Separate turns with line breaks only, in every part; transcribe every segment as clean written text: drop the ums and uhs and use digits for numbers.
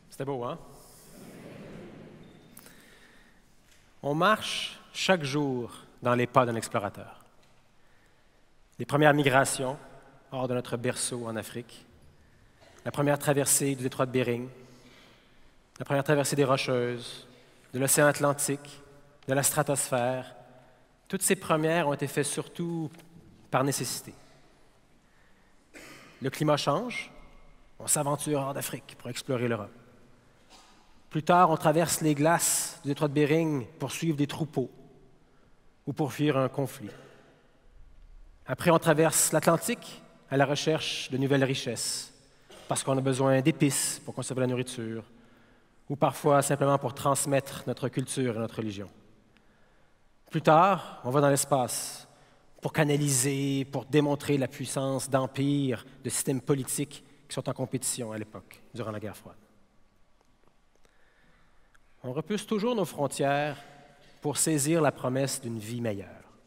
C'était beau, hein? On marche chaque jour dans les pas d'un explorateur. Les premières migrations hors de notre berceau en Afrique, la première traversée du détroit de Bering, la première traversée des Rocheuses, de l'océan Atlantique, de la stratosphère, toutes ces premières ont été faites surtout par nécessité. Le climat change, on s'aventure hors d'Afrique pour explorer l'Europe. Plus tard, on traverse les glaces du détroit de Bering pour suivre des troupeaux ou pour fuir un conflit. Après, on traverse l'Atlantique à la recherche de nouvelles richesses, parce qu'on a besoin d'épices pour conserver la nourriture, ou parfois simplement pour transmettre notre culture et notre religion. Plus tard, on va dans l'espace pour canaliser, pour démontrer la puissance d'empires, de systèmes politiques qui sont en compétition à l'époque, durant la guerre froide. On repousse toujours nos frontières pour saisir la promesse d'une vie meilleure.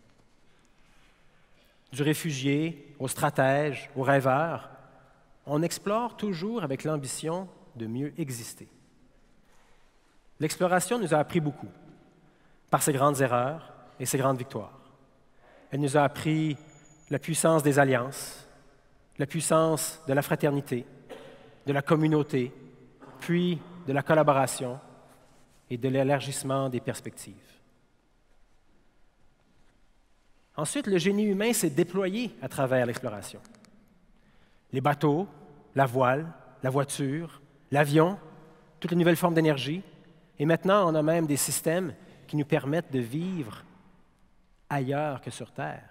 Du réfugié au stratège, au rêveur, on explore toujours avec l'ambition de mieux exister. L'exploration nous a appris beaucoup, par ses grandes erreurs et ses grandes victoires. Elle nous a appris la puissance des alliances, la puissance de la fraternité, de la communauté, puis de la collaboration et de l'élargissement des perspectives. Ensuite, le génie humain s'est déployé à travers l'exploration. Les bateaux, la voile, la voiture, l'avion, toutes les nouvelles formes d'énergie, et maintenant, on a même des systèmes qui nous permettent de vivre ailleurs que sur Terre.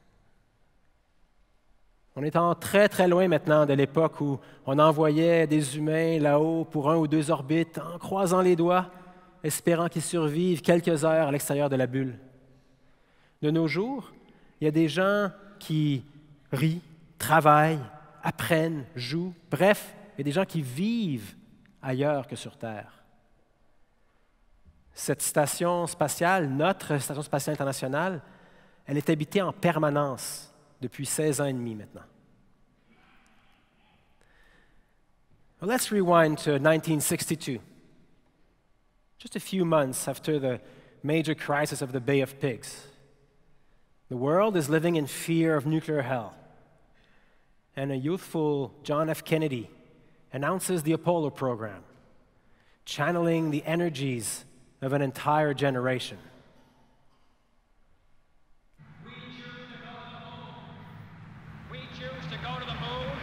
On est très, très loin maintenant de l'époque où on envoyait des humains là-haut pour 1 ou 2 orbites en croisant les doigts, espérant qu'ils survivent quelques heures à l'extérieur de la bulle. De nos jours, il y a des gens qui rient, travaillent, apprennent, jouent, bref, il y a des gens qui vivent ailleurs que sur Terre. Cette station spatiale, notre station spatiale internationale, elle est habitée en permanence depuis 16 ans et demi maintenant. Well, let's rewind to 1962. Just a few months after the major crisis of the Bay of Pigs. The world is living in fear of nuclear hell. And a youthful John F. Kennedy announces the Apollo program, channeling the energies of an entire generation.
We choose to go to the moon.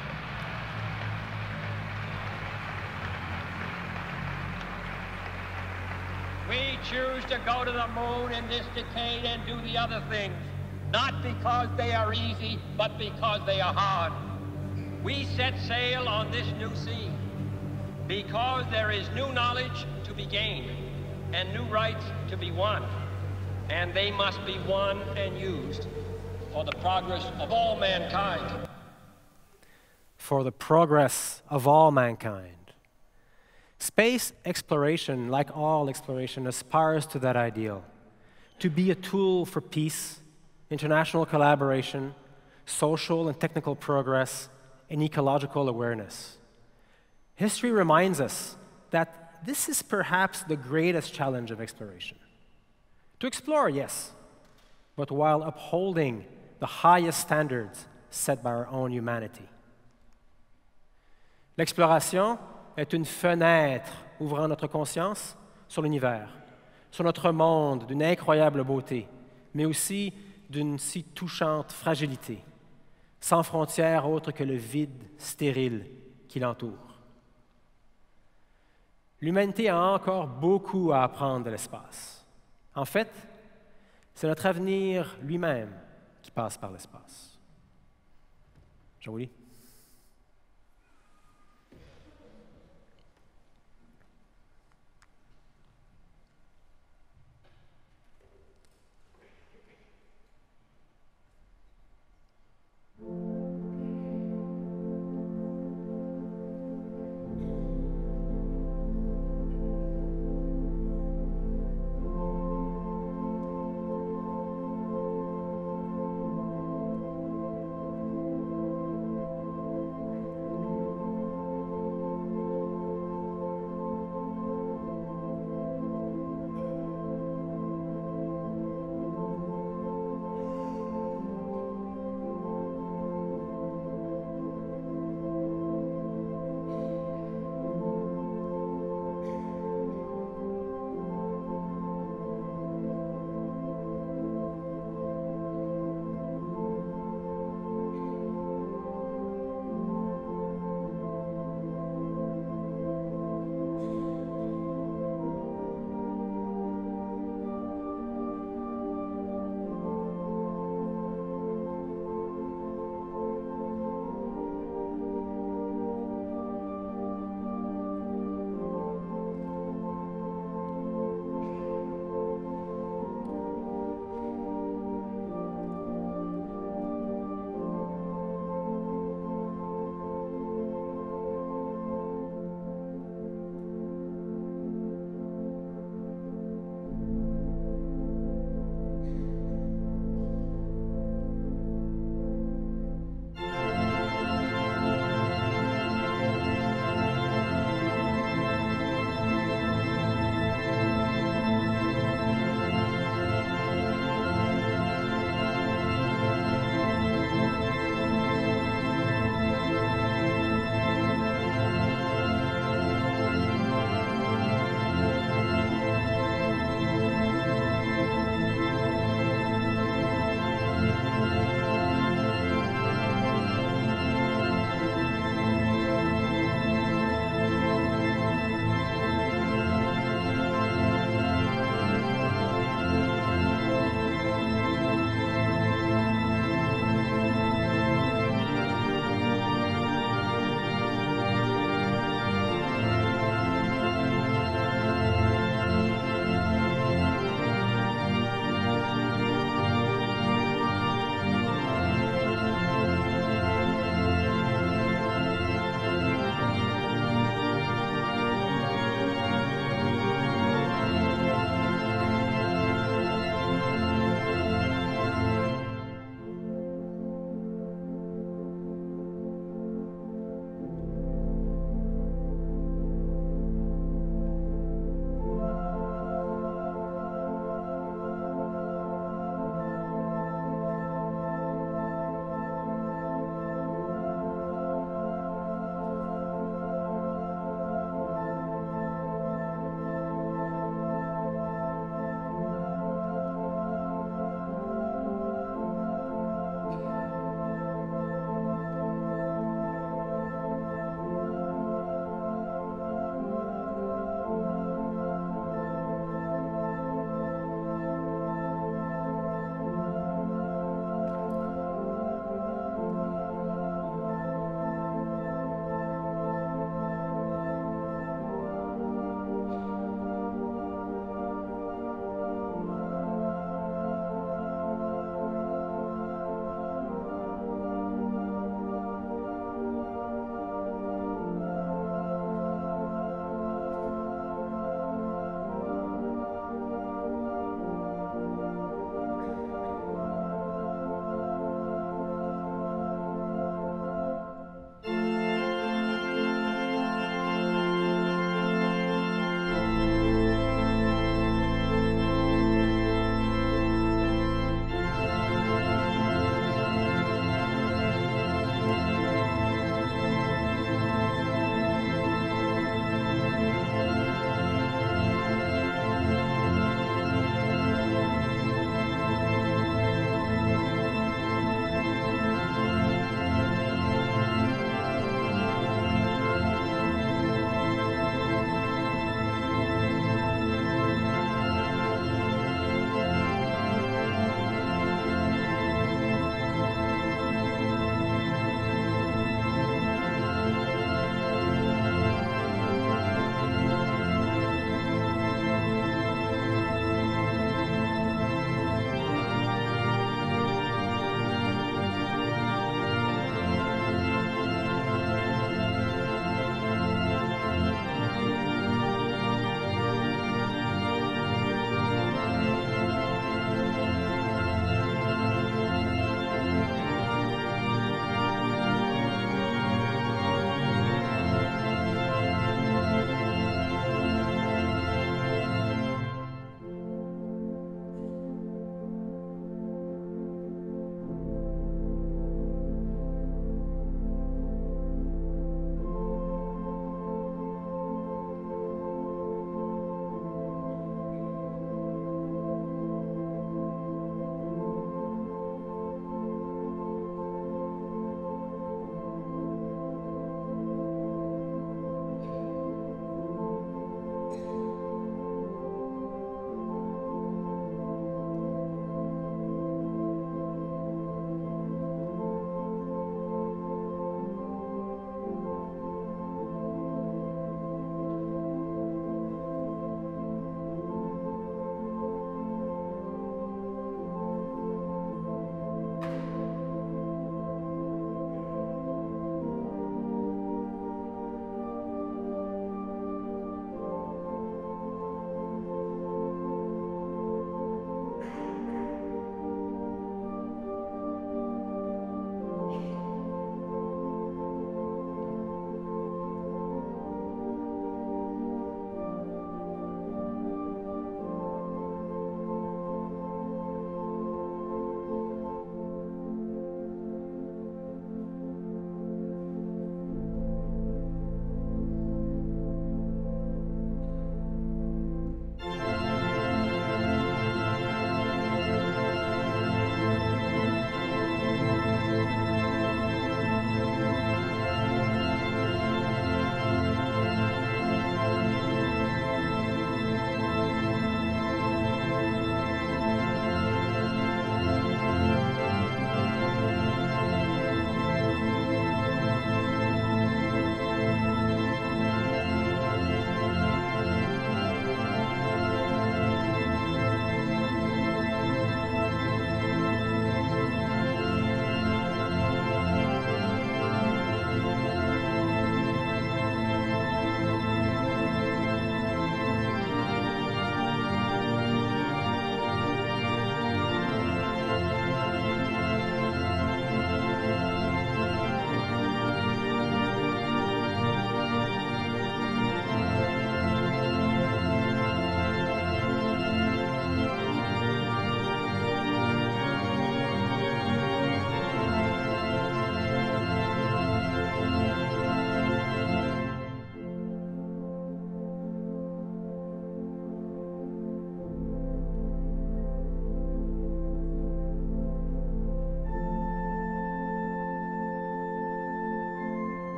We choose to go to the moon in this decade and do the other things, not because they are easy, but because they are hard. We set sail on this new sea because there is new knowledge to be gained and new rights to be won, and they must be won and used for the progress of all mankind.
For the progress of all mankind. Space exploration, like all exploration, aspires to that ideal, to be a tool for peace, international collaboration, social and technical progress, and ecological awareness. History reminds us that this is perhaps the greatest challenge of exploration. To explore, yes, but while upholding the highest standards set by our own humanity. L'exploration est une fenêtre ouvrant notre conscience sur l'univers, sur notre monde d'une incroyable beauté, mais aussi d'une si touchante fragilité, sans frontières autres que le vide stérile qui l'entoure. L'humanité a encore beaucoup à apprendre de l'espace. En fait, c'est notre avenir lui-même qui passe par l'espace. Jean-Louis?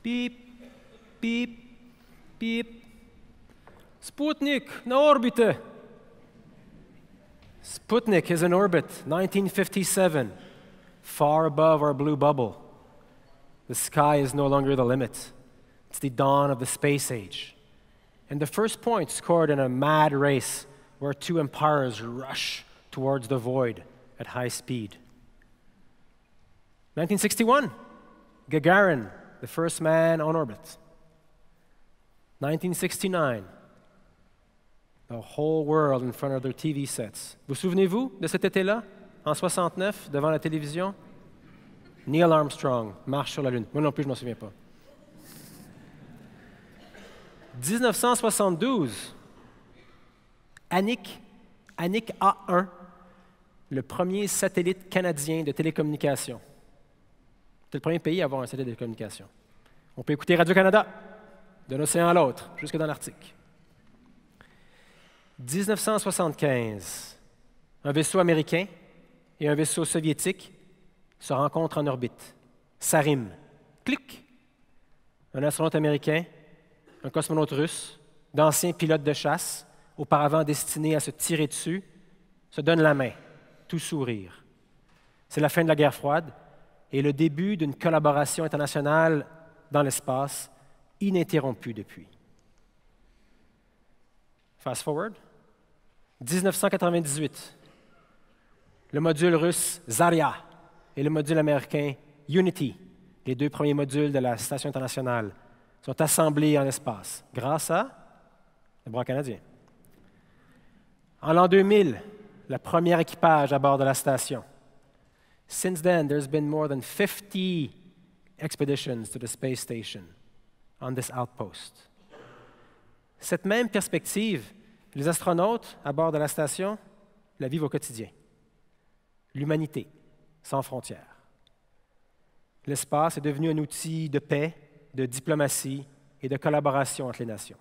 Beep, beep, beep. Sputnik, na orbite. Sputnik is in orbit, 1957, far above our blue bubble. The sky is no longer the limit. It's the dawn of the space age. And the first point scored in a mad race where two empires rush towards the void at high speed. 1961, Gagarin, the first man on orbit. 1969, the whole world in front of their TV sets. Vous souvenez-vous de cet été-là, en 69, devant la télévision? Neil Armstrong marche sur la Lune. Moi non plus, je ne m'en souviens pas. 1972, Anik A1, le premier satellite canadien de télécommunication. C'est le premier pays à avoir un satellite de télécommunication. On peut écouter Radio-Canada, d'un océan à l'autre, jusque dans l'Arctique. 1975, un vaisseau américain et un vaisseau soviétique se rencontrent en orbite. Sarim. Clic! Un astronaute américain, un cosmonaute russe, d'anciens pilotes de chasse, auparavant destinés à se tirer dessus, se donnent la main, tout sourire. C'est la fin de la guerre froide et le début d'une collaboration internationale dans l'espace ininterrompue depuis. Fast forward. 1998, le module russe Zarya et le module américain Unity, les deux premiers modules de la Station internationale, sont assemblés en espace grâce à le bras canadien. En l'an 2000, le premier équipage à bord de la station. Since then, there's been more than 50 expeditions to the space station on this outpost. Cette même perspective, les astronautes à bord de la station la vivent au quotidien. L'humanité, sans frontières. L'espace est devenu un outil de paix, de diplomatie et de collaboration entre les nations.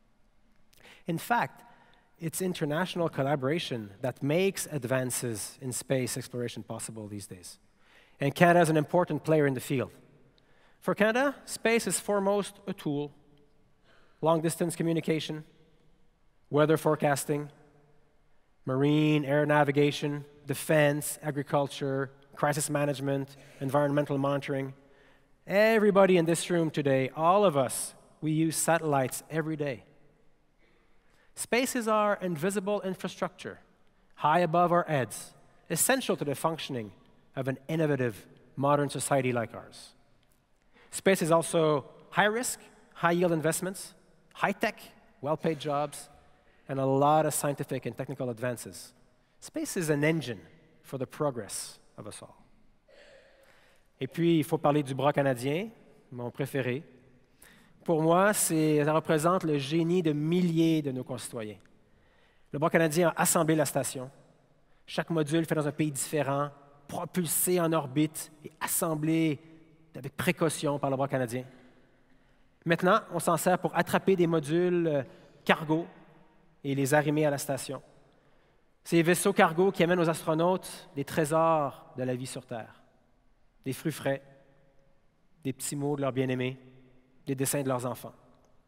In fact, it's international collaboration that makes advances in space exploration possible these days. And Canada is an important player in the field. For Canada, space is foremost a tool, long-distance communication, weather forecasting, marine, air navigation, defense, agriculture, crisis management, environmental monitoring. Everybody in this room today, all of us, we use satellites every day. Space is our invisible infrastructure, high above our heads, essential to the functioning of an innovative, modern society like ours. Space is also high-risk, high-yield investments, high-tech, well-paid jobs, and a lot of scientific and technical advances. Space is an engine for the progress of us all. Et puis, il faut parler du bras canadien, mon préféré. Pour moi, ça représente le génie de milliers de nos concitoyens. Le bras canadien a assemblé la station. Chaque module fait dans un pays différent, propulsé en orbite et assemblé avec précaution par le bras canadien. Maintenant, on s'en sert pour attraper des modules cargo et les arrimer à la station. Ces vaisseaux cargo qui amènent aux astronautes des trésors de la vie sur Terre, des fruits frais, des petits mots de leurs bien-aimés, des dessins de leurs enfants.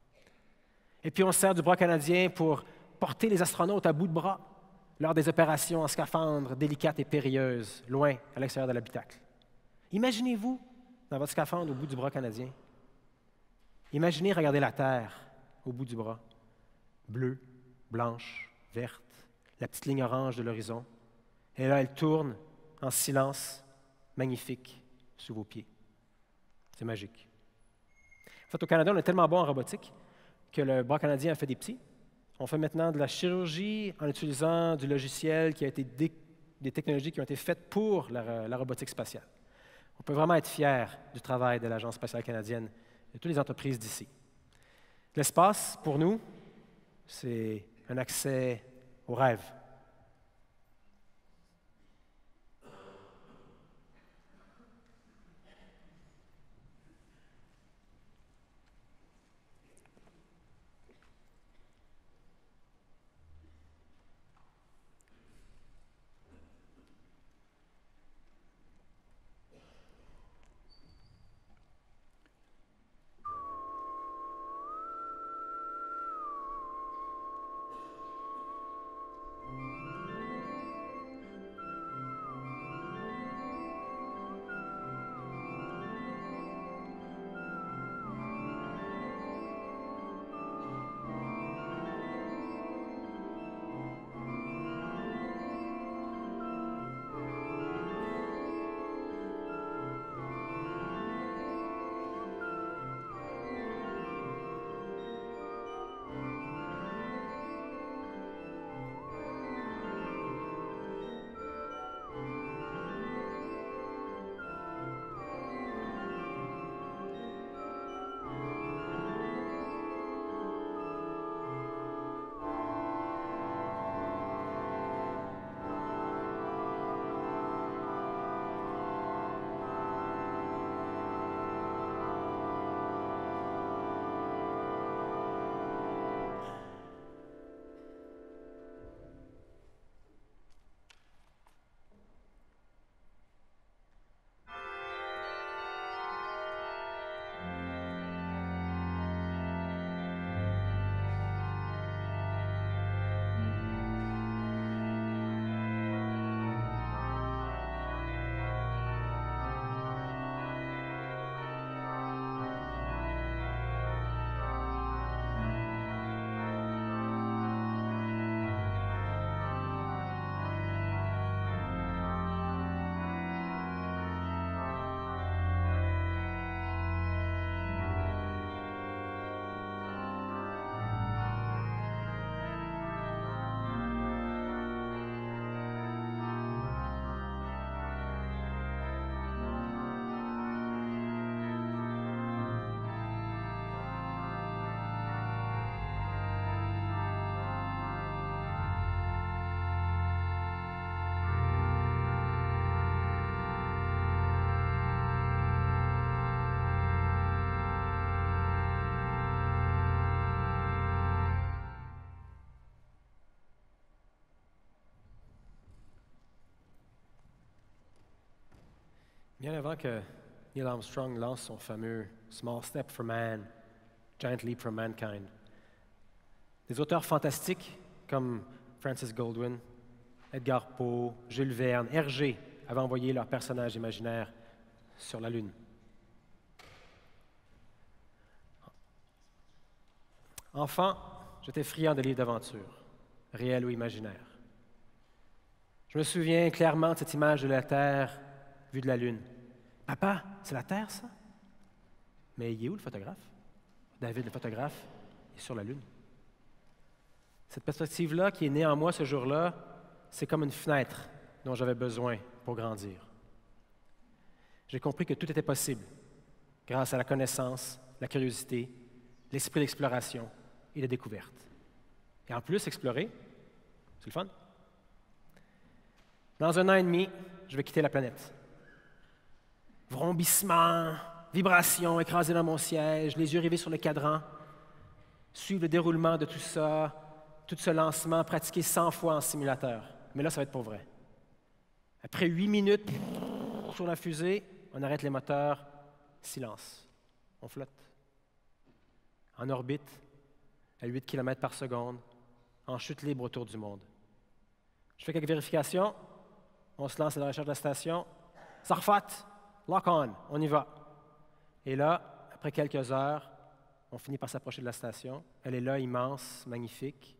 Et puis on se sert du bras canadien pour porter les astronautes à bout de bras lors des opérations en scaphandre délicates et périlleuses, loin à l'extérieur de l'habitacle. Imaginez-vous dans votre scaphandre au bout du bras canadien. Imaginez regarder la Terre au bout du bras, bleue, blanche, verte, la petite ligne orange de l'horizon. Et là, elle tourne en silence, magnifique, sous vos pieds. C'est magique. En fait, au Canada, on est tellement bon en robotique que le bras canadien a fait des petits. On fait maintenant de la chirurgie en utilisant du logiciel qui a été des technologies qui ont été faites pour la robotique spatiale. On peut vraiment être fiers du travail de l'Agence spatiale canadienne et de toutes les entreprises d'ici. L'espace, pour nous, c'est un accès au rêve. Bien avant que Neil Armstrong lance son fameux Small Step for Man, Giant Leap for Mankind, des auteurs fantastiques comme Francis Goldwyn, Edgar Poe, Jules Verne, Hergé avaient envoyé leurs personnages imaginaires sur la Lune. Enfant, j'étais friand de livres d'aventure, réels ou imaginaires. Je me souviens clairement de cette image de la Terre vue de la Lune. « Papa, c'est la Terre, ça? » Mais il est où le photographe? David, le photographe, est sur la Lune. Cette perspective-là qui est née en moi ce jour-là, c'est comme une fenêtre dont j'avais besoin pour grandir. J'ai compris que tout était possible grâce à la connaissance, la curiosité, l'esprit d'exploration et de découverte. Et en plus, explorer, c'est le fun. Dans 1 an et demi, je vais quitter la planète. Vrombissement, vibrations écrasées dans mon siège, les yeux rivés sur le cadran, suivre le déroulement de tout ça, tout ce lancement pratiqué 100 fois en simulateur. Mais là, ça va être pour vrai. Après 8 minutes sur la fusée, on arrête les moteurs, silence. On flotte. En orbite, à 8 km par seconde, en chute libre autour du monde. Je fais quelques vérifications. On se lance à la recherche de la station. Sarfat, lock on, on y va. Et là, après quelques heures, on finit par s'approcher de la station. Elle est là, immense, magnifique.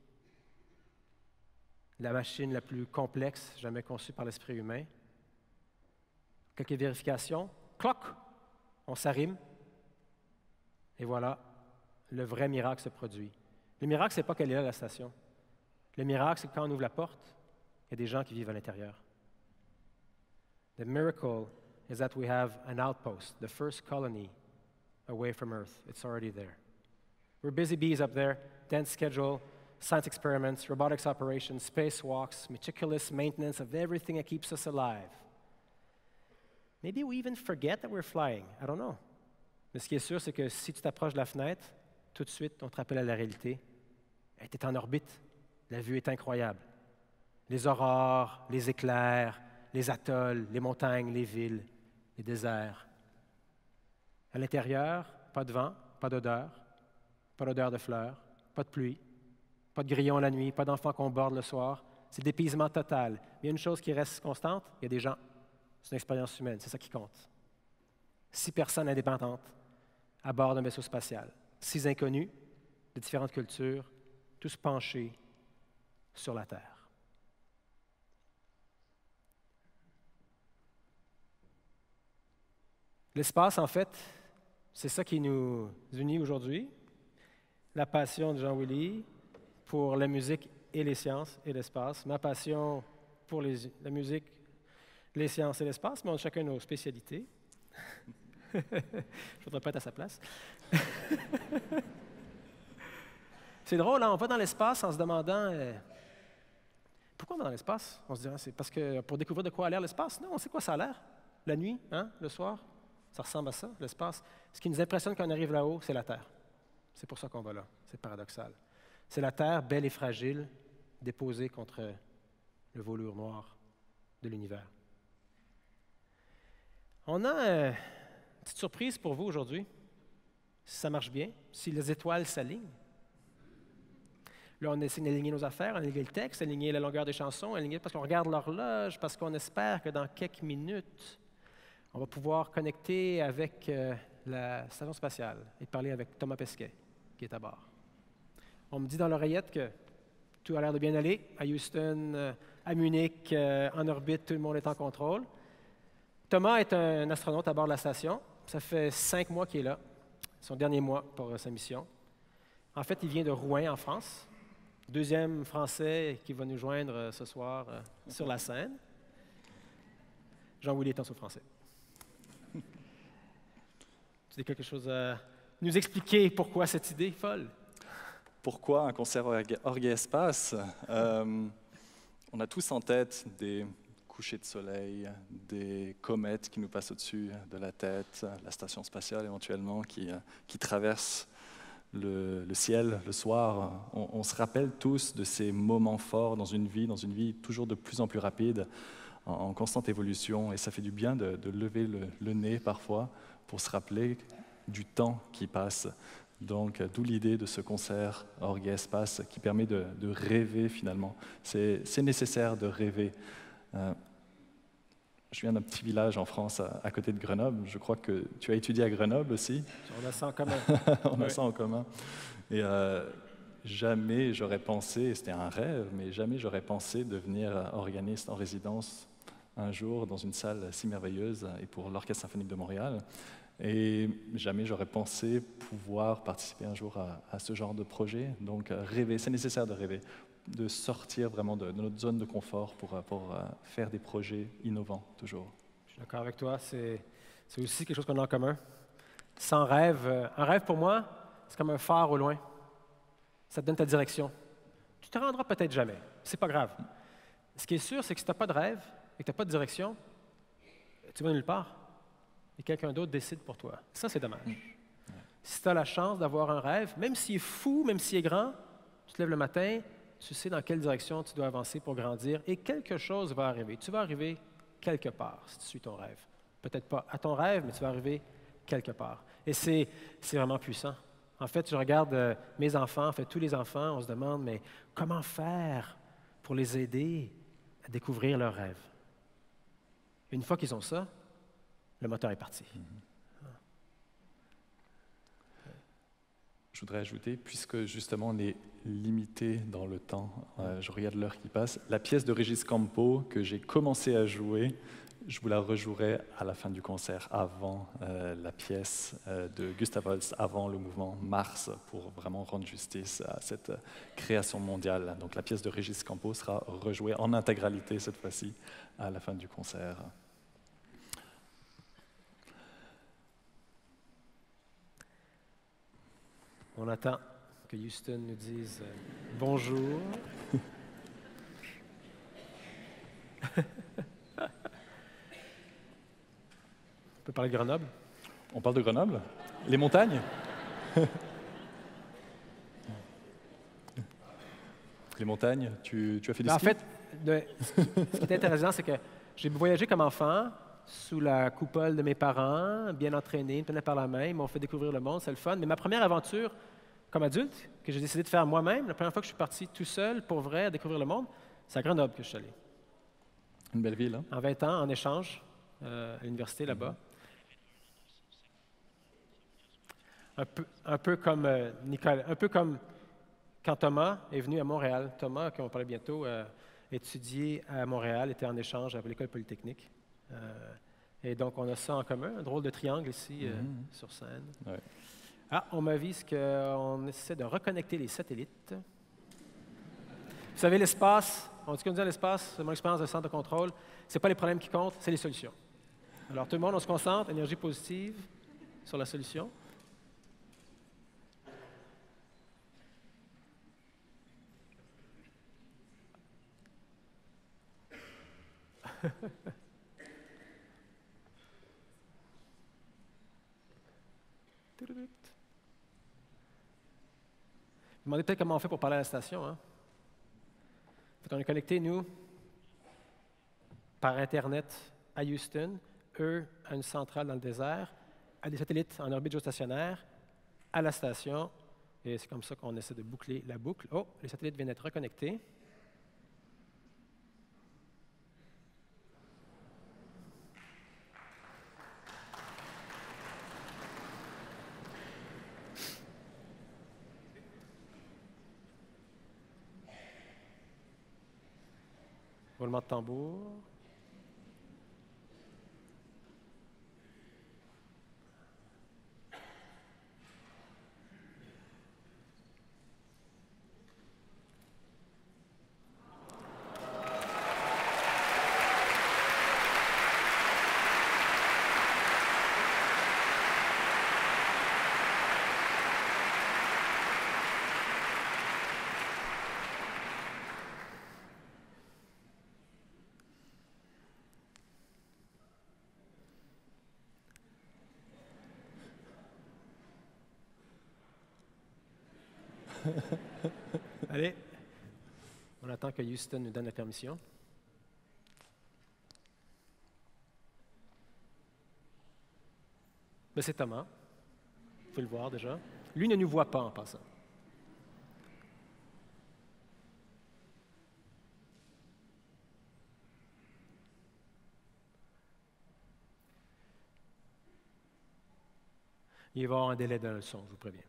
La machine la plus complexe jamais conçue par l'esprit humain. Quelques vérifications. Cloc! On s'arrime. Et voilà, le vrai miracle se produit. Le miracle, ce n'est pas qu'elle est là, la station. Le miracle, c'est que quand on ouvre la porte, il y a des gens qui vivent à l'intérieur. The miracle is that we have an outpost, the first colony away from Earth. It's already there. We're busy bees up there, dense schedule, science experiments, robotics operations, spacewalks, meticulous maintenance of everything that keeps us alive. Maybe we even forget that we're flying. I don't know. Mais ce qui est sûr, c'est que si tu t'approches de la fenêtre, tout de suite, on te rappelle à la réalité. Tu es en orbite. La vue est incroyable. Les aurores, les éclairs, les atolls, les montagnes, les villes, les déserts. À l'intérieur, pas de vent, pas d'odeur de fleurs, pas de pluie, pas de grillons la nuit, pas d'enfants qu'on borde le soir. C'est dépaysement total. Mais il y a une chose qui reste constante, il y a des gens. C'est une expérience humaine, c'est ça qui compte. 6 personnes indépendantes à bord d'un vaisseau spatial. 6 inconnus de différentes cultures, tous penchés sur la Terre. L'espace, en fait, c'est ça qui nous unit aujourd'hui. La passion de Jean-Willy pour la musique et les sciences et l'espace. Ma passion pour la musique, les sciences et l'espace, mais on a chacun nos spécialités. Je ne voudrais pas être à sa place. C'est drôle, hein? On va dans l'espace en se demandant pourquoi on va dans l'espace? On se dirait c'est parce que pour découvrir de quoi a l'air l'espace? Non, on sait quoi ça a l'air. La nuit, hein? Le soir, ça ressemble à ça, l'espace. Ce qui nous impressionne quand on arrive là-haut, c'est la Terre. C'est pour ça qu'on va là. C'est paradoxal. C'est la Terre, belle et fragile, déposée contre le velours noir de l'univers. On a une petite surprise pour vous aujourd'hui, si ça marche bien, si les étoiles s'alignent. Là, on essaie d'aligner nos affaires, aligner le texte, aligner la longueur des chansons, aligner parce qu'on regarde l'horloge, parce qu'on espère que dans quelques minutes, on va pouvoir connecter avec la station spatiale et parler avec Thomas Pesquet, qui est à bord. On me dit dans l'oreillette que tout a l'air de bien aller. À Houston, à Munich, en orbite, tout le monde est en contrôle. Thomas est un astronaute à bord de la station. Ça fait 5 mois qu'il est là, son dernier mois pour sa mission. En fait, il vient de Rouen, en France. 2e Français qui va nous joindre ce soir sur la scène. Jean-Willy est en français. Tu as quelque chose à nous expliquer pourquoi cette idée folle?
Pourquoi un concert orgue espace? On a tous en tête des couchers de soleil, des comètes qui nous passent au-dessus de la tête, la station spatiale éventuellement qui traverse le ciel le soir. On se rappelle tous de ces moments forts dans une vie toujours de plus en plus rapide, en constante évolution, et ça fait du bien de lever le nez parfois pour se rappeler du temps qui passe. Donc, d'où l'idée de ce concert Orgue et Espace qui permet de rêver finalement. C'est nécessaire de rêver. Je viens d'un petit village en France à côté de Grenoble. Je crois que tu as étudié à Grenoble aussi.
On a ça en commun.
On a ça en commun. Et jamais j'aurais pensé, c'était un rêve, mais jamais j'aurais pensé devenir organiste en résidence un jour dans une salle si merveilleuse et pour l'Orchestre symphonique de Montréal. Et jamais j'aurais pensé pouvoir participer un jour à ce genre de projet. Donc rêver, c'est nécessaire de rêver, de sortir vraiment de notre zone de confort pour faire des projets innovants toujours.
Je suis d'accord avec toi, c'est aussi quelque chose qu'on a en commun. Sans rêve, un rêve pour moi, c'est comme un phare au loin. Ça te donne ta direction. Tu te rendras peut-être jamais, c'est pas grave. Ce qui est sûr, c'est que si tu n'as pas de rêve et que tu n'as pas de direction, tu vas nulle part. Et quelqu'un d'autre décide pour toi. Ça, c'est dommage. Si tu as la chance d'avoir un rêve, même s'il est fou, même s'il est grand, tu te lèves le matin, tu sais dans quelle direction tu dois avancer pour grandir et quelque chose va arriver. Tu vas arriver quelque part si tu suis ton rêve. Peut-être pas à ton rêve, mais tu vas arriver quelque part. Et c'est vraiment puissant. En fait, je regarde mes enfants, en fait tous les enfants, on se demande, mais comment faire pour les aider à découvrir leurs rêves? Une fois qu'ils ont ça, le moteur est parti.
Je voudrais ajouter, puisque justement on est limité dans le temps, je regarde l'heure qui passe, la pièce de Régis Campo que j'ai commencé à jouer, je vous la rejouerai à la fin du concert, avant la pièce de Gustav Holst, avant le mouvement Mars, pour vraiment rendre justice à cette création mondiale. Donc la pièce de Régis Campo sera rejouée en intégralité cette fois-ci à la fin du concert.
On attend que Houston nous dise bonjour. On peut parler de Grenoble?
On parle de Grenoble? Les montagnes? Les montagnes, tu as fait du ski?
En fait, ce qui est intéressant, c'est que j'ai voyagé comme enfant sous la coupole de mes parents, bien entraînés, ils me tenaient par la main, ils m'ont fait découvrir le monde, c'est le fun. Mais ma première aventure comme adulte, que j'ai décidé de faire moi-même, la première fois que je suis parti tout seul, pour vrai, à découvrir le monde, c'est à Grenoble que je suis allé.
Une belle ville, hein?
En 20 ans, en échange, à l'université là-bas. Un peu comme Nicolas, un peu comme quand Thomas est venu à Montréal. Thomas, qui on va parler bientôt, étudié à Montréal, était en échange à l'École polytechnique. Et donc, on a ça en commun, un drôle de triangle ici sur scène.
Ouais.
Ah, on m'avise qu'on essaie de reconnecter les satellites. Vous savez, l'espace, on dit qu'on dit à l'espace, c'est mon expérience de centre de contrôle, ce n'est pas les problèmes qui comptent, c'est les solutions. Alors, tout le monde, on se concentre, énergie positive sur la solution. Vous demandez peut-être comment on fait pour parler à la station. Hein? En fait, on est connectés, nous, par Internet à Houston, eux à une centrale dans le désert, à des satellites en orbite géostationnaire, à la station. Et c'est comme ça qu'on essaie de boucler la boucle. Oh, les satellites viennent d'être reconnectés. Roulement de tambour. Allez, on attend que Houston nous donne la permission. Ben, c'est Thomas. Vous pouvez le voir déjà. Lui ne nous voit pas en passant. Il va y avoir un délai dans le son, je vous préviens.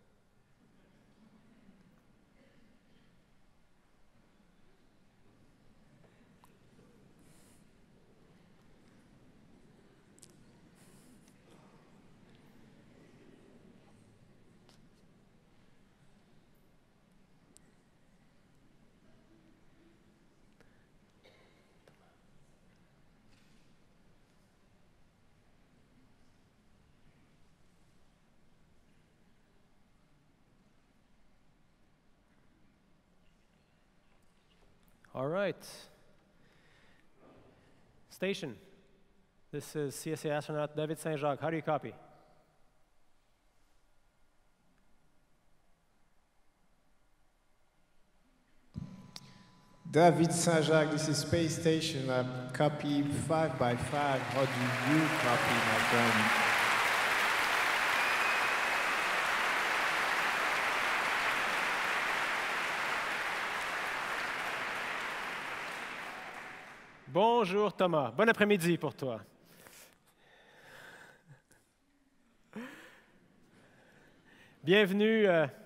All right. Station. This is CSA astronaut David Saint-Jacques. How do you copy?
David Saint-Jacques, this is Space Station. Copy 5 by 5. How do you copy, my friend?
Bonjour Thomas. Bon après-midi pour toi. Bienvenue.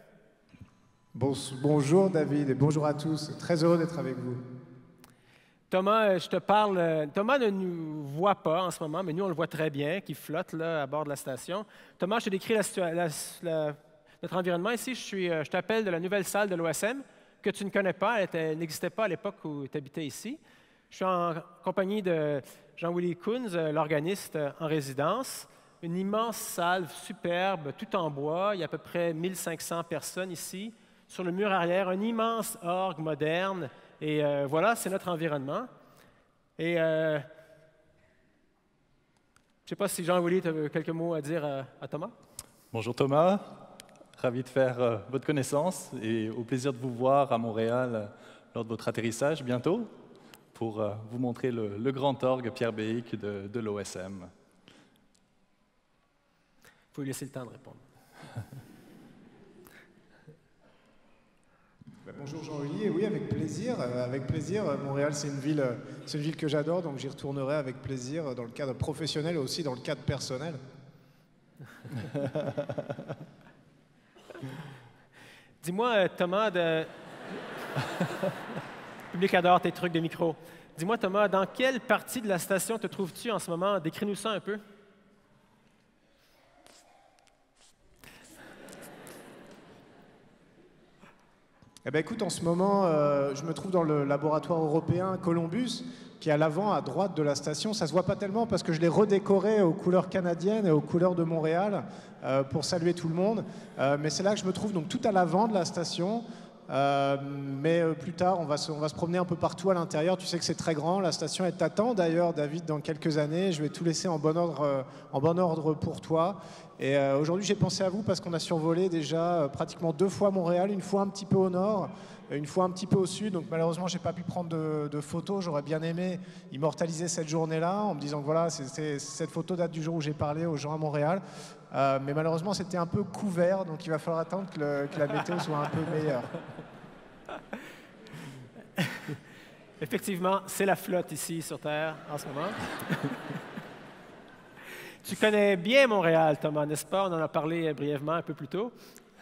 Bonjour David et bonjour à tous. Très heureux d'être avec vous.
Thomas, je te parle. Thomas ne nous voit pas en ce moment, mais nous, on le voit très bien, qui flotte là, à bord de la station. Thomas, je te décris notre environnement ici. Je t'appelle de la nouvelle salle de l'OSM, que tu ne connais pas. Elle n'existait pas à l'époque où tu habitais ici. Je suis en compagnie de Jean-Willy Kunz, l'organiste en résidence. Une immense salle superbe, tout en bois. Il y a à peu près 1500 personnes ici. Sur le mur arrière, un immense orgue moderne. Et voilà, c'est notre environnement. Et je ne sais pas si Jean-Willy, tu as quelques mots à dire à Thomas?
Bonjour Thomas, ravi de faire votre connaissance et au plaisir de vous voir à Montréal lors de votre atterrissage bientôt pour vous montrer le grand orgue Pierre Béhic de l'OSM.
Il faut lui laisser le temps de répondre.
Bonjour Jean-Willy, oui, avec plaisir. Montréal, c'est une ville que j'adore, donc j'y retournerai avec plaisir dans le cadre professionnel et aussi dans le cadre personnel.
Dis-moi, Thomas, le public adore tes trucs de micro. Dis-moi, Thomas, dans quelle partie de la station te trouves-tu en ce moment? Décris-nous ça un peu.
Eh bien, écoute, en ce moment, je me trouve dans le laboratoire européen Columbus, qui est à l'avant, à droite de la station. Ça ne se voit pas tellement parce que je l'ai redécoré aux couleurs canadiennes et aux couleurs de Montréal pour saluer tout le monde. Mais c'est là que je me trouve, donc tout à l'avant de la station. Mais plus tard, on va se promener un peu partout à l'intérieur. Tu sais que c'est très grand. La station, elle t'attend d'ailleurs, David, dans quelques années. Je vais tout laisser en bon ordre pour toi. Et aujourd'hui, j'ai pensé à vous parce qu'on a survolé déjà pratiquement 2 fois Montréal, une fois un petit peu au nord, une fois un petit peu au sud. Donc malheureusement, j'ai pas pu prendre de photos. J'aurais bien aimé immortaliser cette journée-là en me disant que voilà, cette photo date du jour où j'ai parlé aux gens à Montréal. Mais malheureusement, c'était un peu couvert, donc il va falloir attendre que la météo soit un peu meilleure.
Effectivement, c'est la flotte ici sur Terre en ce moment. Tu connais bien Montréal, Thomas, n'est-ce pas? On en a parlé brièvement un peu plus tôt.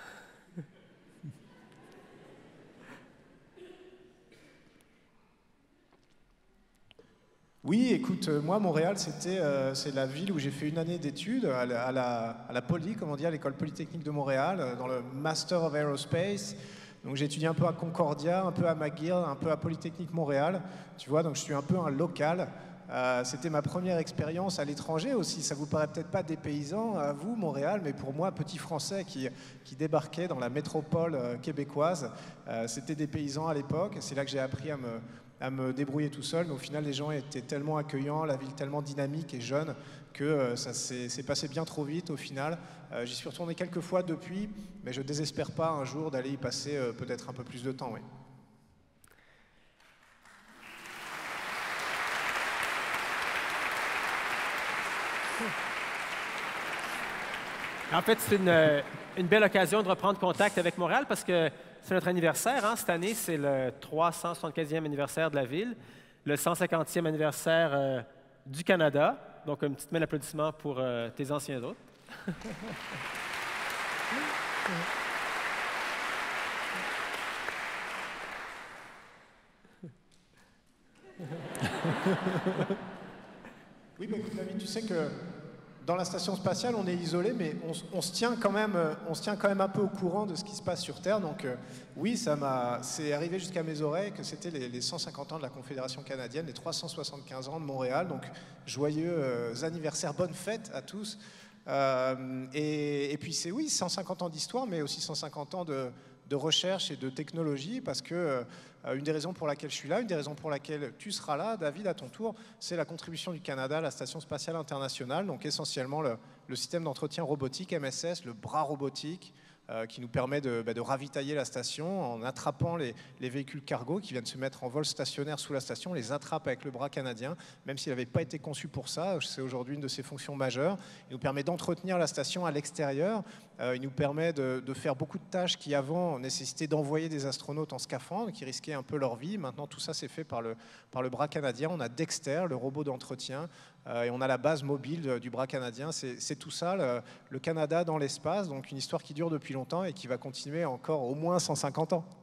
Oui, écoute, moi, Montréal, c'est la ville où j'ai fait une année d'études à la Poly, comme on dit, à l'École Polytechnique de Montréal, dans le Master of Aerospace. Donc j'ai étudié un peu à Concordia, un peu à McGill, un peu à Polytechnique Montréal. Tu vois, donc je suis un peu un local. C'était ma première expérience à l'étranger aussi. Ça vous paraît peut-être pas dépaysant à vous, Montréal, mais pour moi, petit Français qui débarquait dans la métropole québécoise, c'était dépaysant à l'époque. C'est là que j'ai appris à me débrouiller tout seul. Mais au final, les gens étaient tellement accueillants, la ville tellement dynamique et jeune que ça s'est passé bien trop vite au final. J'y suis retourné quelques fois depuis, mais je ne désespère pas un jour d'aller y passer peut-être un peu plus de temps. Oui.
En fait, c'est une belle occasion de reprendre contact avec Montréal parce que c'est notre anniversaire. Hein? Cette année, c'est le 375e anniversaire de la ville, le 150e anniversaire du Canada. Donc, une petite main d'applaudissement pour tes anciens hôtes.
Oui, mais écoute, David, tu sais que dans la station spatiale, on est isolé, mais on se tient quand même un peu au courant de ce qui se passe sur Terre. Donc oui, c'est arrivé jusqu'à mes oreilles que c'était les 150 ans de la Confédération canadienne, les 375 ans de Montréal. Donc joyeux anniversaire, bonne fête à tous. Et puis c'est oui, 150 ans d'histoire, mais aussi 150 ans de recherche et de technologie, parce que une des raisons pour laquelle je suis là, une des raisons pour laquelle tu seras là, David, à ton tour, c'est la contribution du Canada à la Station spatiale internationale, donc essentiellement le système d'entretien robotique MSS, le bras robotique, qui nous permet de ravitailler la station en attrapant les véhicules cargo qui viennent se mettre en vol stationnaire sous la station, on les attrape avec le bras canadien, même s'il n'avait pas été conçu pour ça, c'est aujourd'hui une de ses fonctions majeures. Il nous permet d'entretenir la station à l'extérieur, il nous permet de faire beaucoup de tâches qui avant nécessitaient d'envoyer des astronautes en scaphandre, qui risquaient un peu leur vie. Maintenant tout ça c'est fait par le bras canadien. On a Dexter, le robot d'entretien, et on a la base mobile du bras canadien. C'est tout ça, le Canada dans l'espace, donc une histoire qui dure depuis longtemps et qui va continuer encore au moins 150 ans.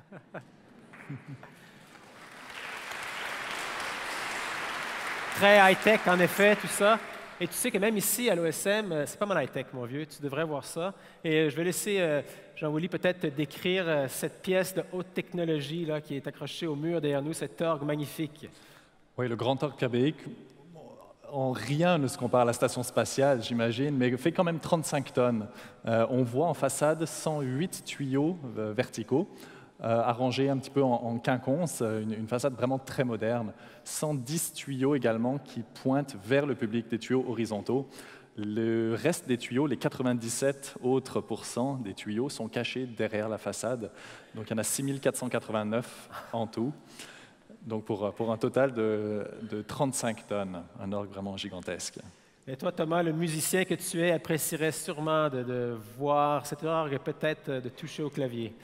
Très high-tech, en effet, tout ça. Et tu sais que même ici, à l'OSM, c'est pas mal high-tech, mon vieux. Tu devrais voir ça. Et je vais laisser Jean-Willy peut-être te décrire cette pièce de haute technologie là, qui est accrochée au mur derrière nous, cet orgue magnifique.
Oui, le grand orgue cabéique, en rien ne se compare à la station spatiale, j'imagine, mais fait quand même 35 tonnes. On voit en façade 108 tuyaux verticaux, arrangés un petit peu en quinconce, une façade vraiment très moderne. 110 tuyaux également qui pointent vers le public, des tuyaux horizontaux. Le reste des tuyaux, les 97 autres % des tuyaux, sont cachés derrière la façade. Donc il y en a 6489 en tout. Donc pour un total de 35 tonnes, un orgue vraiment gigantesque.
Et toi, Thomas, le musicien que tu es, apprécierais sûrement de voir cet orgue et peut-être de toucher au clavier.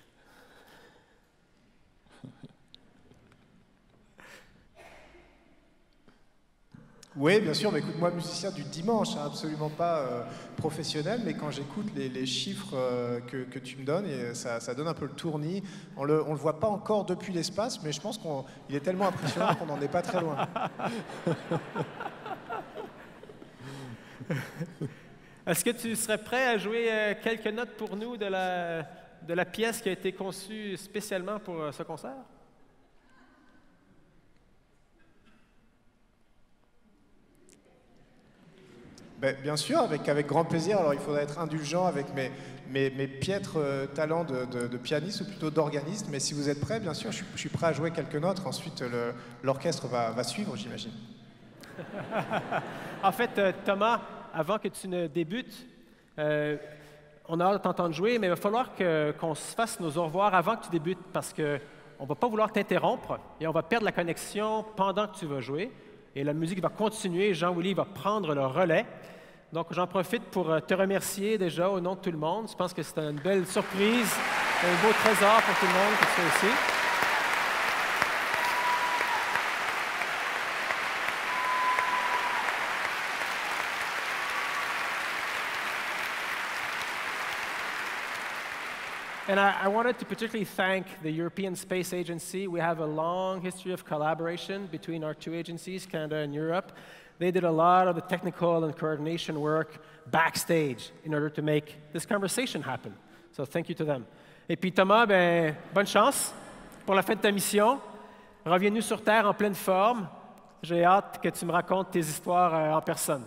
Oui, bien sûr, mais écoute, moi, musicien du dimanche, hein, absolument pas professionnel, mais quand j'écoute les chiffres que tu me donnes, et ça donne un peu le tournis. On le voit pas encore depuis l'espace, mais je pense qu'il est tellement impressionnant qu'on n'en est pas très loin.
Est-ce que tu serais prêt à jouer quelques notes pour nous de la pièce qui a été conçue spécialement pour ce concert?
Bien sûr, avec grand plaisir. Alors il faudrait être indulgent avec mes piètres talents de pianiste ou plutôt d'organiste, mais si vous êtes prêts, bien sûr, je suis prêt à jouer quelques notes. Ensuite, l'orchestre va suivre, j'imagine.
En fait, Thomas, avant que tu ne débutes, on a hâte de t'entendre jouer, mais il va falloir qu'on se fasse nos au revoir avant que tu débutes, parce qu'on ne va pas vouloir t'interrompre et on va perdre la connexion pendant que tu vas jouer. Et la musique va continuer, Jean-Willy va prendre le relais. Donc, j'en profite pour te remercier déjà au nom de tout le monde. Je pense que c'est une belle surprise, un beau trésor pour tout le monde que tu sois ici. And I wanted to particularly thank the European Space Agency. We have a long history of collaboration between our two agencies, Canada and Europe. They did a lot of the technical and coordination work backstage in order to make this conversation happen. So thank you to them. Et puis Thomas, bonne chance pour la fin de ta mission. Reviens-nous sur Terre en pleine forme. J'ai hâte que tu me racontes tes histoires en personne.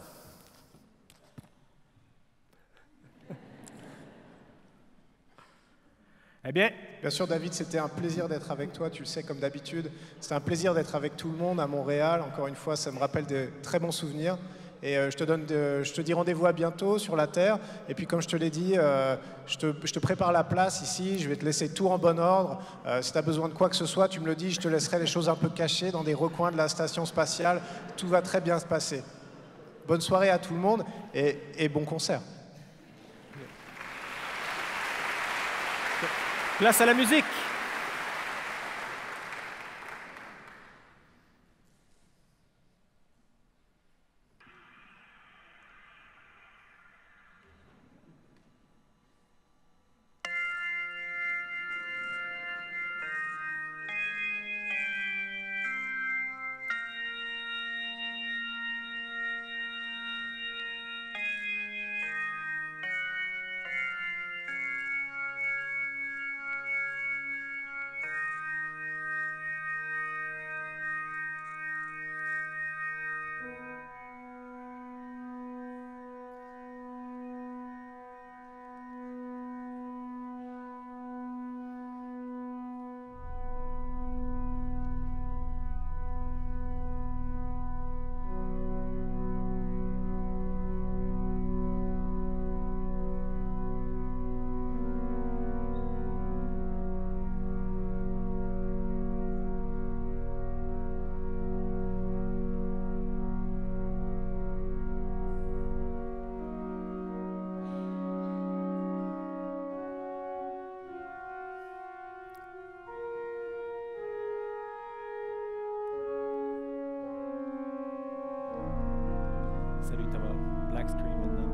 Eh bien,
bien sûr, David, c'était un plaisir d'être avec toi, tu le sais, comme d'habitude. C'était un plaisir d'être avec tout le monde à Montréal. Encore une fois, ça me rappelle de très bons souvenirs. Et je te dis rendez-vous à bientôt sur la Terre. Et puis, comme je te l'ai dit, je te prépare la place ici. Je vais te laisser tout en bon ordre. Si tu as besoin de quoi que ce soit, tu me le dis. Je te laisserai les choses un peu cachées dans des recoins de la station spatiale. Tout va très bien se passer. Bonne soirée à tout le monde et bon concert.
Place à la musique. Salut Thomas. Black screen maintenant.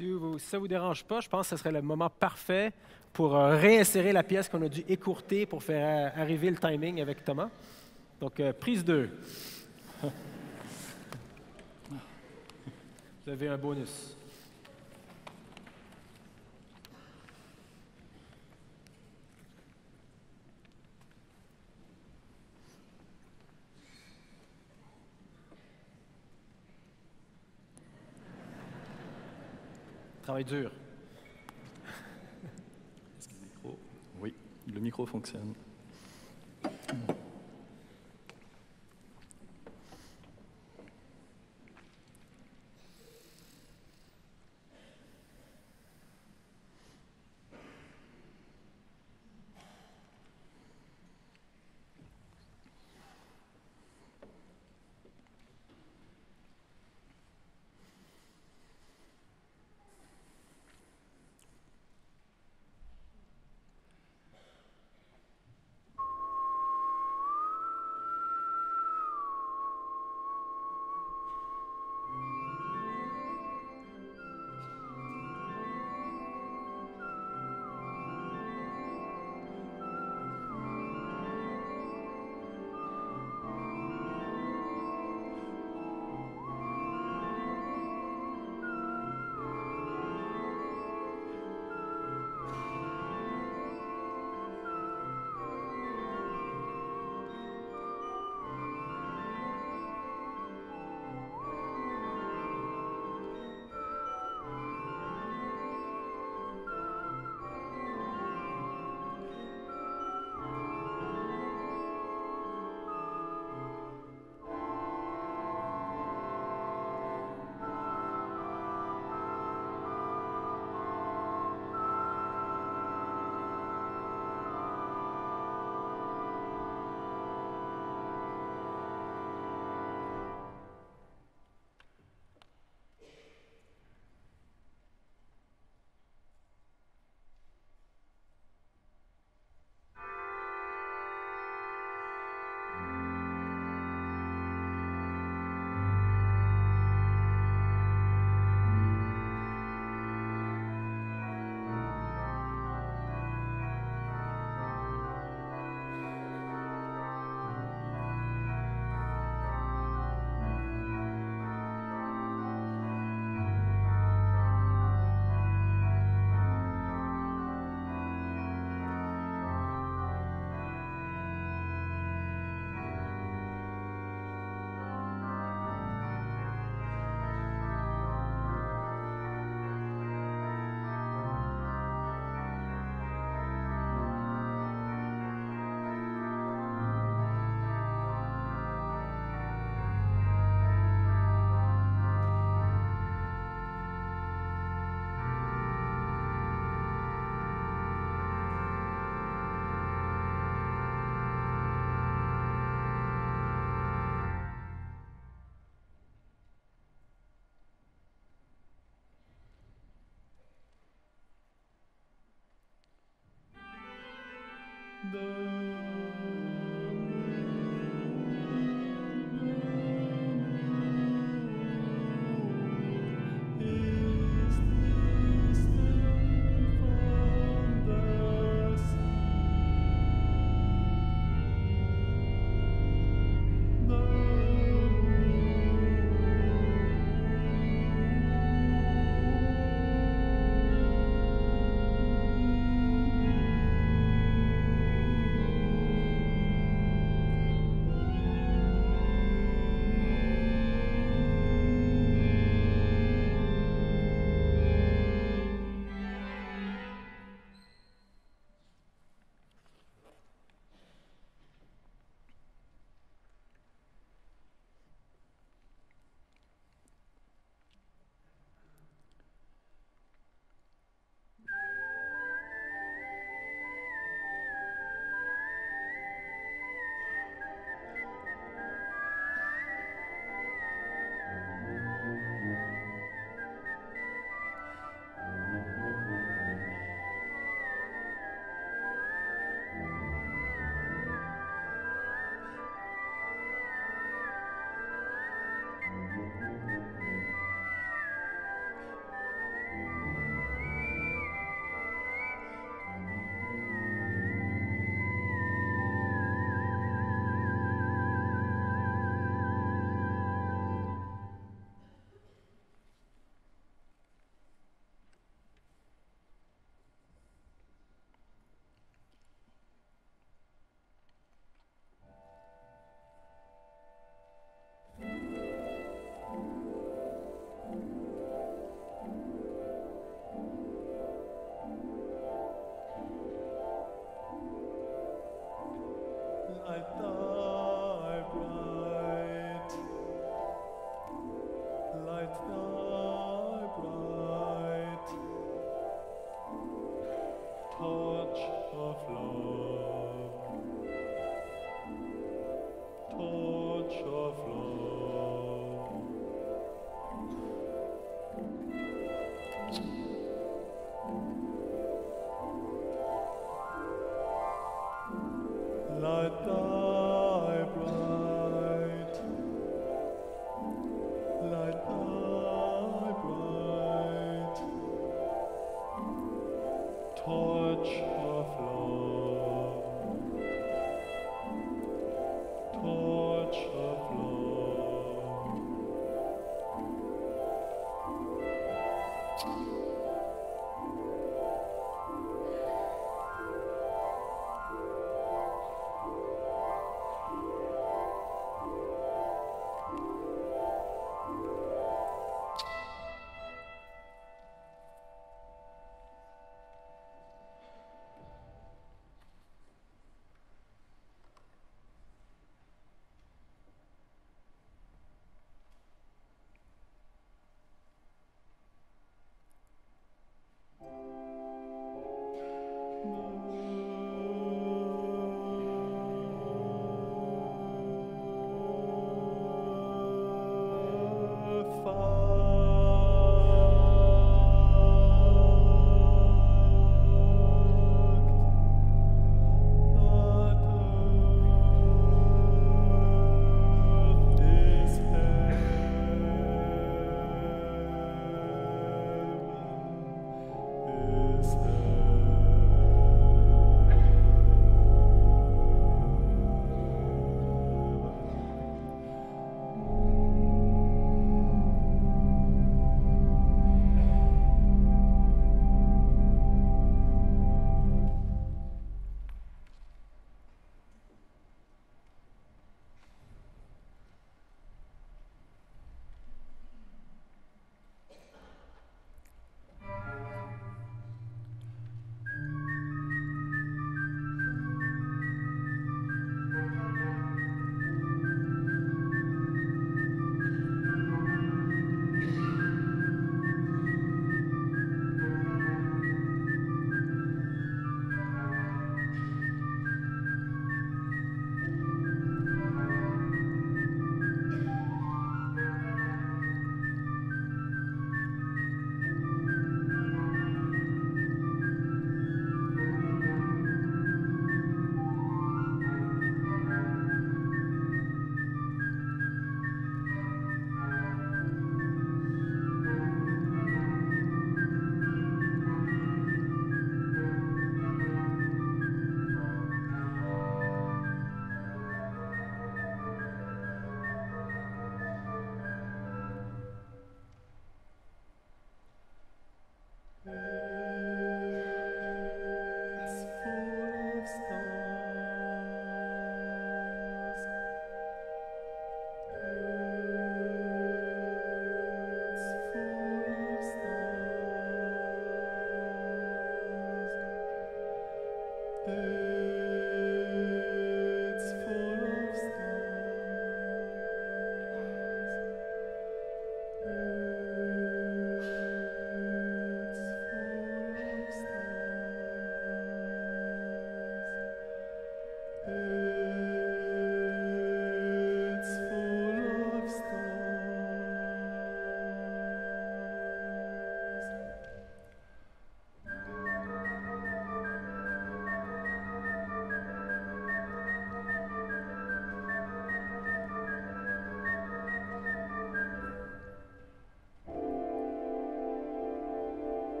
Si ça ne vous dérange pas, je pense que ce serait le moment parfait pour réinsérer la pièce qu'on a dû écourter pour faire arriver le timing avec Thomas. Donc, prise 2. Vous avez un bonus. Travail dur.
Est-ce que le micro? Oui, le micro fonctionne.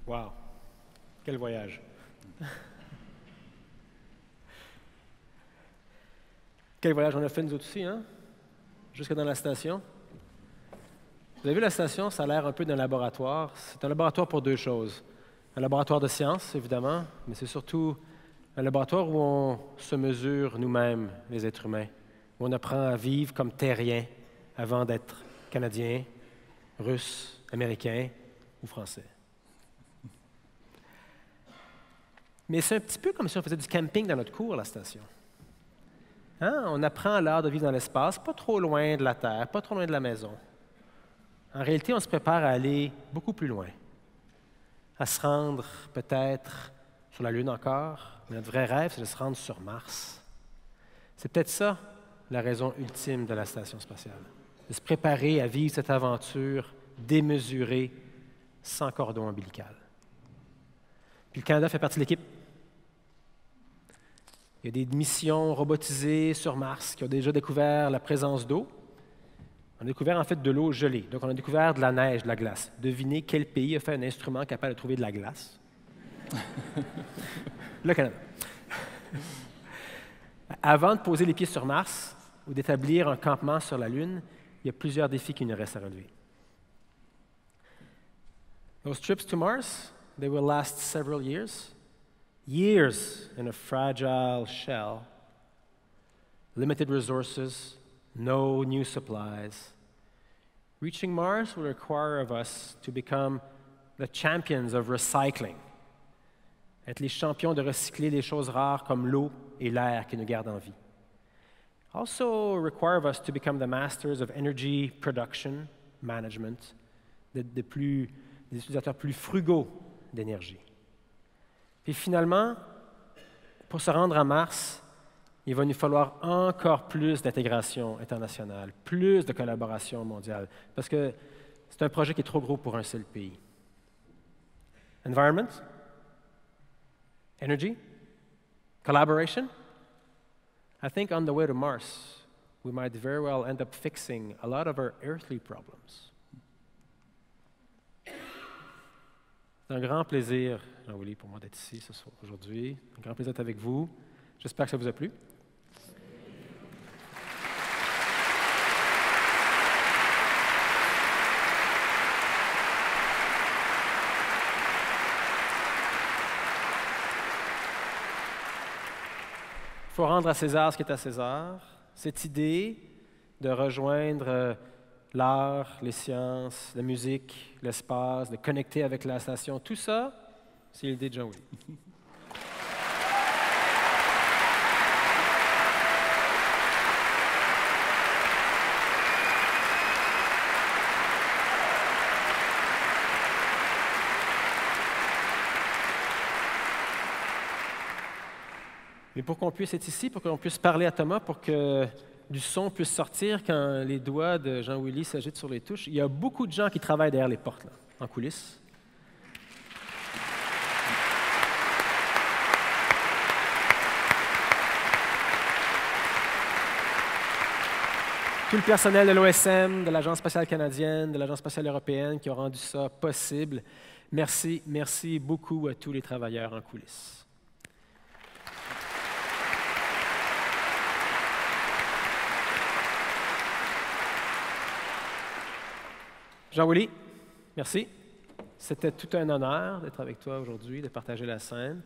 Wow! Quel voyage! Quel voyage on a fait nous autres aussi, hein? Jusque dans la station. Vous avez vu la station, ça a l'air un peu d'un laboratoire. C'est un laboratoire pour deux choses. Un laboratoire de science, évidemment, mais c'est surtout un laboratoire où on se mesure nous-mêmes, les êtres humains, où on apprend à vivre comme terriens avant d'être Canadiens, Russes, Américains ou Français. Mais c'est un petit peu comme si on faisait du camping dans notre cour, la station. Hein? On apprend l'art de vivre dans l'espace, pas trop loin de la Terre, pas trop loin de la maison. En réalité, on se prépare à aller beaucoup plus loin, à se rendre peut-être sur la Lune encore, mais notre vrai rêve, c'est de se rendre sur Mars. C'est peut-être ça la raison ultime de la station spatiale, de se préparer à vivre cette aventure démesurée, sans cordon ombilical. Puis le Canada fait partie de l'équipe. Il y a des missions robotisées sur Mars qui ont déjà découvert la présence d'eau. On a découvert en fait de l'eau gelée. Donc on a découvert de la neige, de la glace. Devinez quel pays a fait un instrument capable de trouver de la glace? Le Canada. Avant de poser les pieds sur Mars ou d'établir un campement sur la Lune, il y a plusieurs défis qui nous restent à relever. Those trips to Mars, they will last several years. Years in a fragile shell, limited resources, no new supplies. Reaching Mars will require of us to become the champions of recycling, être les champions de recycler des choses rares comme l'eau et l'air qui nous gardent en vie. Also require of us to become the masters of energy production, management, des utilisateurs plus frugaux d'énergie. Puis finalement, pour se rendre à Mars, il va nous falloir encore plus d'intégration internationale, plus de collaboration mondiale, parce que c'est un projet qui est trop gros pour un seul pays. Environment, energy, collaboration. I think on the way to Mars, we might very well end up fixing a lot of our earthly problems. C'est un grand plaisir, Jean-Willy, pour moi d'être ici ce soir, aujourd'hui. Un grand plaisir d'être avec vous. J'espère que ça vous a plu. Il faut rendre à César ce qui est à César. Cette idée de rejoindre l'art, les sciences, la musique, l'espace, de connecter avec la station, tout ça, c'est l'idée de Jean-Willy. Mais pour qu'on puisse être ici, pour qu'on puisse parler à Thomas, pour que du son puisse sortir quand les doigts de Jean-Willy s'agitent sur les touches, il y a beaucoup de gens qui travaillent derrière les portes, là, en coulisses. Tout le personnel de l'OSM, de l'Agence spatiale canadienne, de l'Agence spatiale européenne qui ont rendu ça possible. Merci, merci beaucoup à tous les travailleurs en coulisses. Jean-Willy, merci. C'était tout un honneur d'être avec toi aujourd'hui, de partager la scène.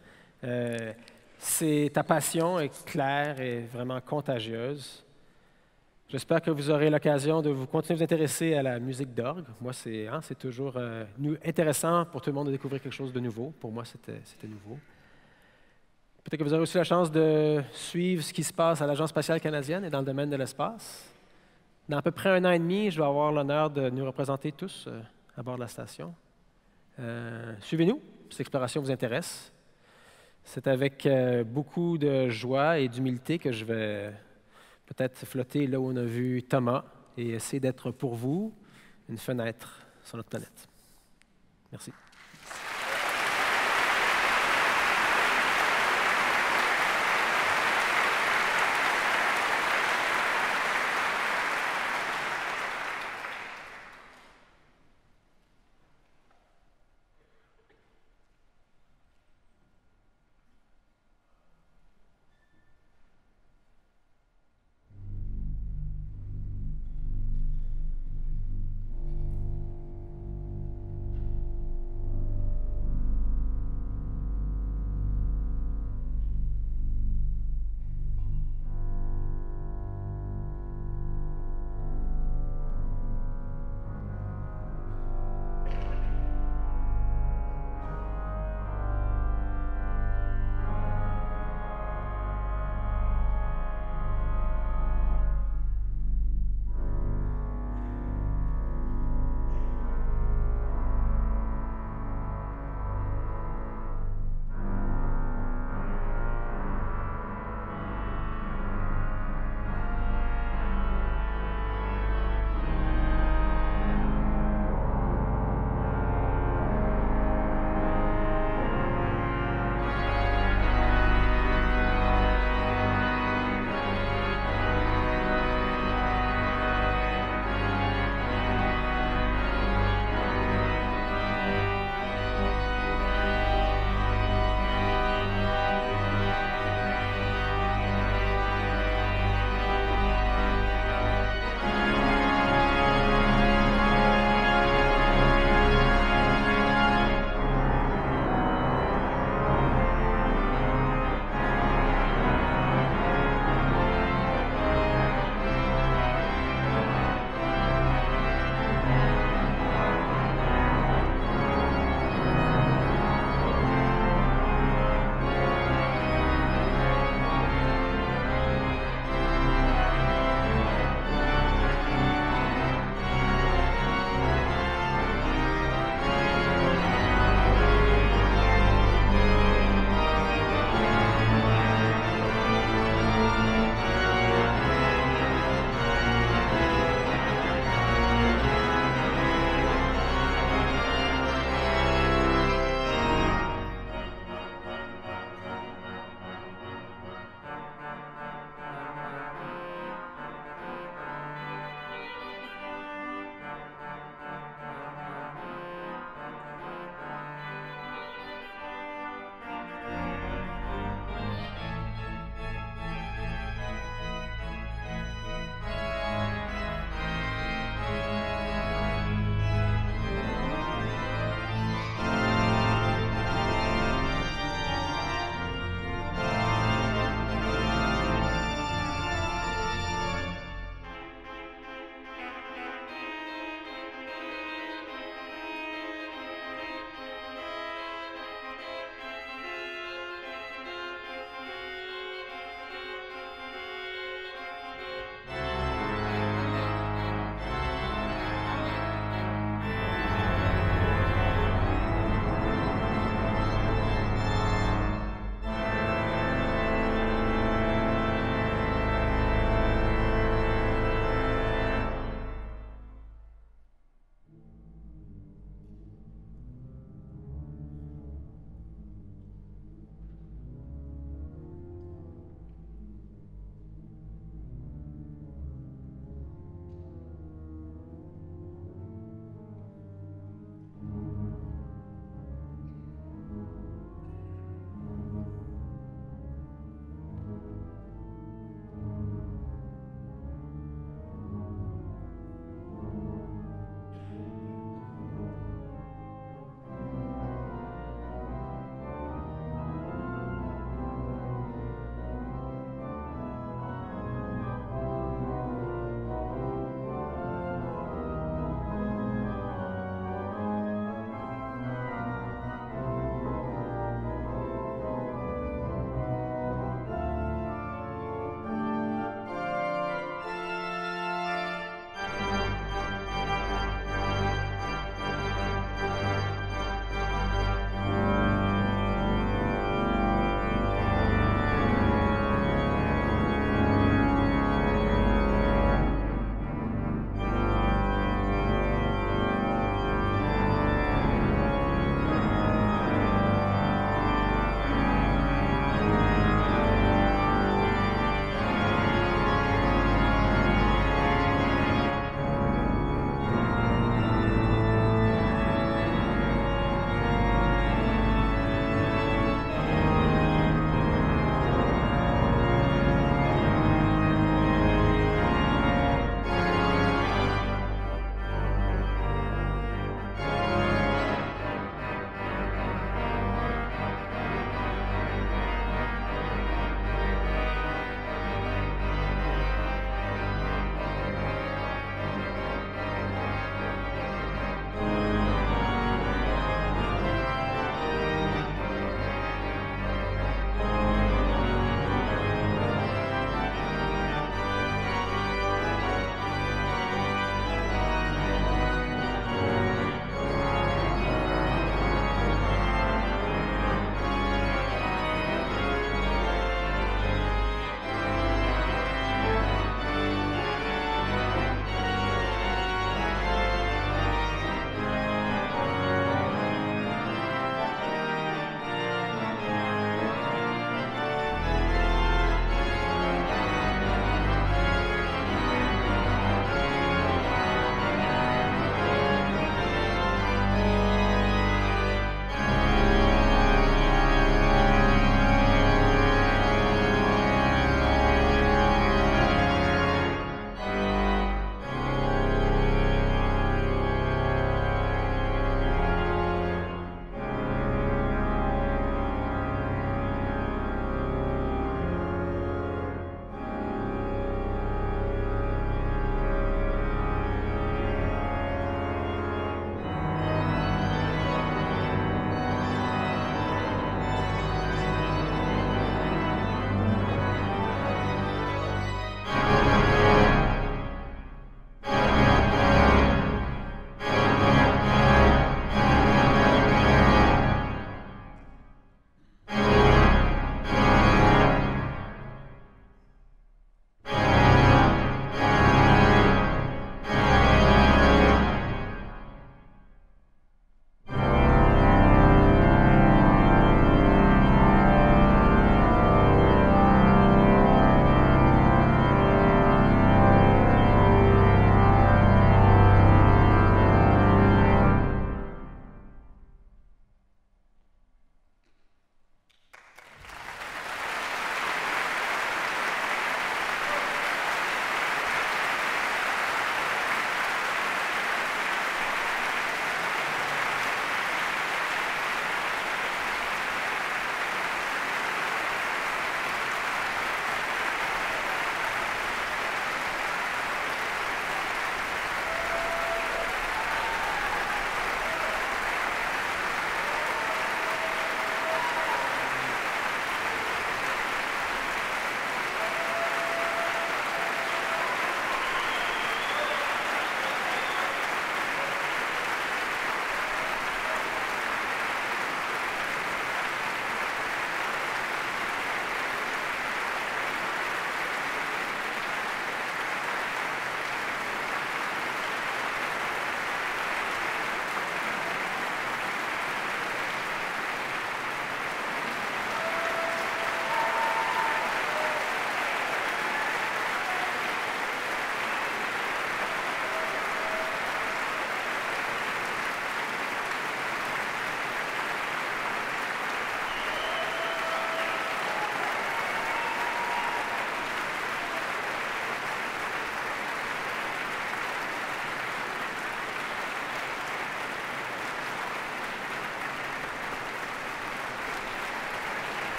Ta passion est claire et vraiment contagieuse. J'espère que vous aurez l'occasion de continuer à vous intéresser à la musique d'orgue. Moi, c'est toujours intéressant pour tout le monde de découvrir quelque chose de nouveau. Pour moi, c'était nouveau. Peut-être que vous aurez aussi la chance de suivre ce qui se passe à l'Agence spatiale canadienne et dans le domaine de l'espace. Dans à peu près 1 an et demi, je vais avoir l'honneur de nous représenter tous à bord de la station. Suivez-nous, si l'exploration vous intéresse. C'est avec beaucoup de joie et d'humilité que je vais peut-être flotter là où on a vu Thomas et essayer d'être pour vous une fenêtre sur notre planète. Merci.